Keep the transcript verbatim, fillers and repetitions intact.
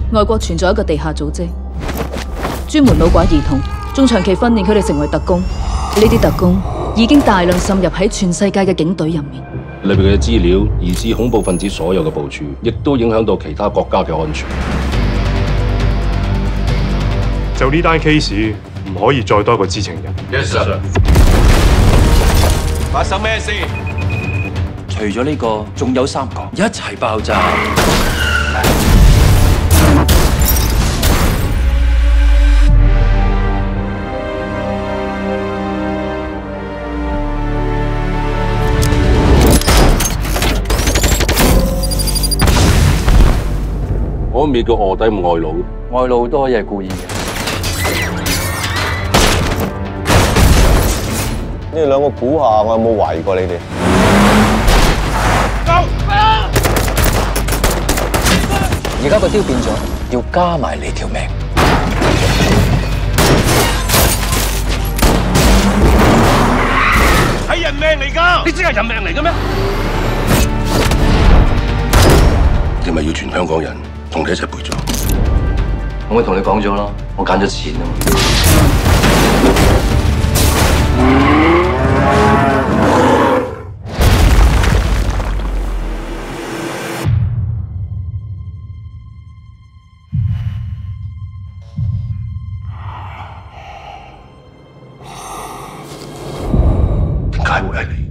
外國存在一個地下組織，專門老拐兒童，仲長期訓練佢哋成為特工。呢啲特工已經大量滲入喺全世界嘅警隊入面。 裏邊嘅資料，疑似恐怖分子所有嘅部署，亦都影響到其他國家嘅安全。 就呢單 case， 唔可以再多一個知情人。 Yes sir。 發生咩事？ 除咗呢個，仲有三個一齊爆炸。 我未叫卧底唔外露， 外露都可以係故意嘅。 你哋兩個估下，我有冇懷疑過你哋？ 而家個雕變咗，要加埋你條命。 係人命嚟㗎，你知係人命嚟嘅咩？ 你咪要全香港人同你一齊陪葬。 我咪同你講咗咯，我揀咗錢啊嘛。 點解會係你？